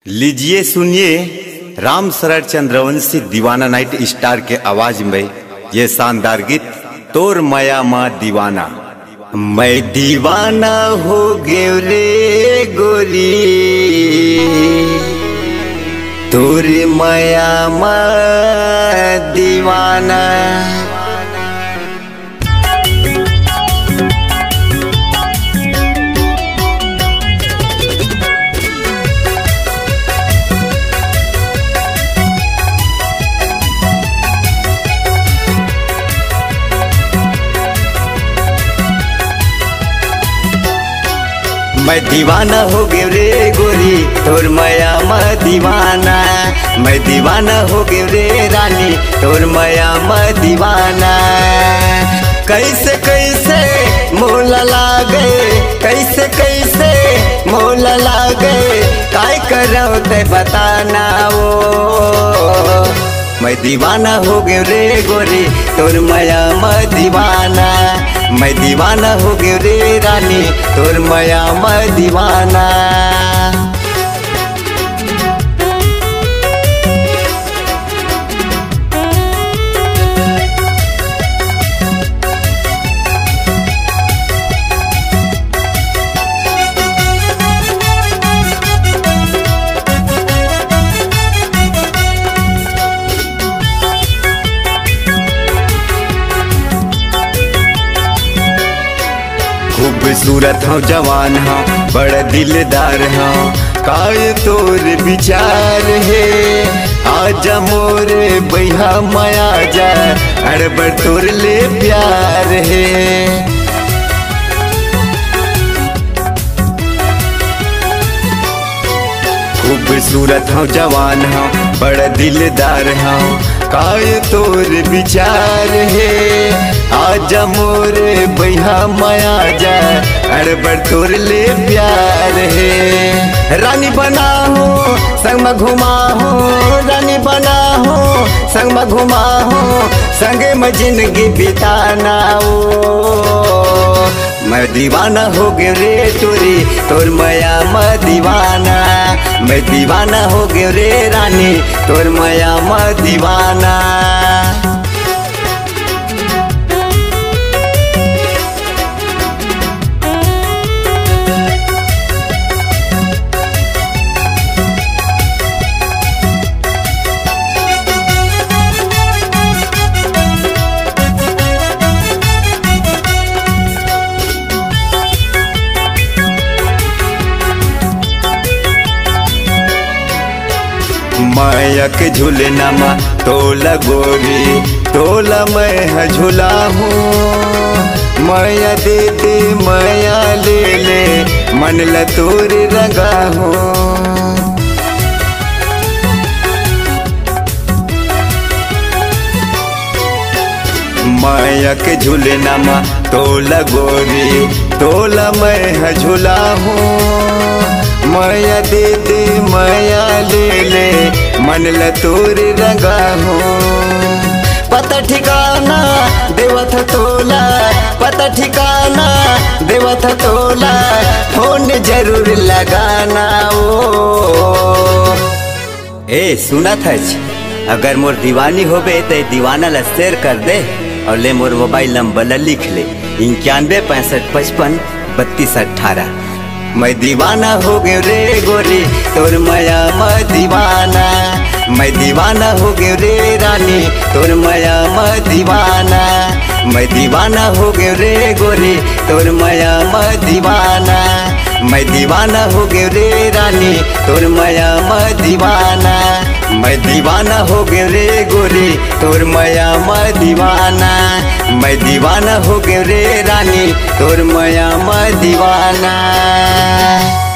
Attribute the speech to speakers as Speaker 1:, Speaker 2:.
Speaker 1: लीजिए सुनिए राम शरण चंद्रवंशी दीवाना नाइट स्टार के आवाज में ये शानदार गीत तोर माया माँ दीवाना। मैं दीवाना हो गयो रे गोरी तोर माया माँ दीवाना। मैं दीवाना हो गयो रे गोरी तोर माया माँ दीवाना। मैं दीवाना हो गयो रे रानी तोर माया माँ दीवाना। कैसे कैसे मोला लागे कैसे कैसे मोला लागे काय करो ते बताना वो। मैं दीवाना हो गयो रे गोरी तोर माया माँ दीवाना। मैं दीवाना हो गयो रे रानी तोर माया माँ दीवाना। खूबसूरत हो जवान हो बड़ा दिलदार हो काय तोर विचार है। आजा मोरे बैहा माया जा अड़बड़ तोर ले प्यार है। खूबसूरत हो जवान हो बड़ा दिलदार हो काय तोर विचार है। आजा मोरे बैहा माया जा अड़बड़ तोर ले प्यार है। रानी बना हो संग में घुमा हो रानी बना हो संग में घुमा हो संगे में जिंदगी बिताना हो। मैं दीवाना हो गयो रे तोरी तोर माया माँ दीवाना। मैं दीवाना हो गयो रे रानी तोर माया माँ दीवाना। माया के झूलना माँ तोला गोरी तोला मैं झूला हूँ। माया दे दे माया ले ले मन ला तोर रंगा हूँ। माया के झूलना माँ तोला गोरी तोला मैं झूला हूँ। माया दे दे माया ले ले मन ला तोर रंगा हो। पता ठिकाना देवत तोला पता ठिकाना देवत तोला फोन जरूर लगाना ओ। ए सुना था अगर मोर दीवानी होबे तो दीवाना ला शेयर कर दे और ले मोर मोबाइल नंबर ला लिख ले 91 65 55 32 18। मैं दीवाना हो गयो रे गोरी तोर माया माँ दीवाना। मैं दीवाना हो गयो रे रानी तोर माया माँ दीवाना। मैं दीवाना हो गयो रे गोरी तोर माया माँ दीवाना। मैं दीवाना हो गयो रे रानी तोर माया माँ दीवाना। मैं दीवाना हो गयो रे गोरी तोर माया माँ दीवाना। मैं दीवाना हो गयो रे रानी तोर माया माँ दीवाना।